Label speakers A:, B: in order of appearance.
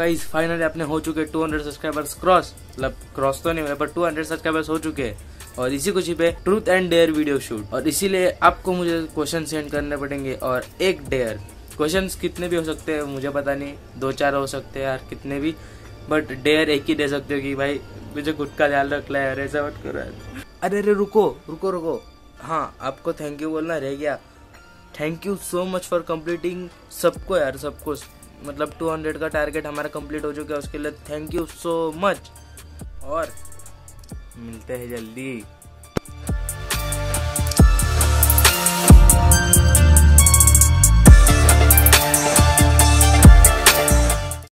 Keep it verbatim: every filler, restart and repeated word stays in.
A: Guys finally अपने हो चुके टू हंड्रेड सब्सक्राइबर्स क्रॉस, मतलब क्रॉस तो नहीं हुए पर टू हंड्रेड सब्सक्राइबर्स हो चुके हैं। और इसी खुशी पे truth and dare video shoot, और इसीलिए आपको मुझे क्वेश्चन सेंड करने पड़ेंगे और एक डेयर। क्वेश्चंस कितने भी हो सकते हैं मुझे पता नहीं, दो चार हो सकते हैं यार, कितने भी, बट डेयर एक ही दे सकते हो कि भाई मुझे खुद का ध्यान रख ले यार, ऐसा मत करो। अरे अरे रुको रुको रुको, हाँ आपको थैंक यू बोलना रह गया। Thank you so much for completing, सबको यार सबको, मतलब टू हंड्रेड का टारगेट हमारा कंप्लीट हो चुका है, उसके लिए थैंक यू सो मच। और मिलते हैं जल्दी।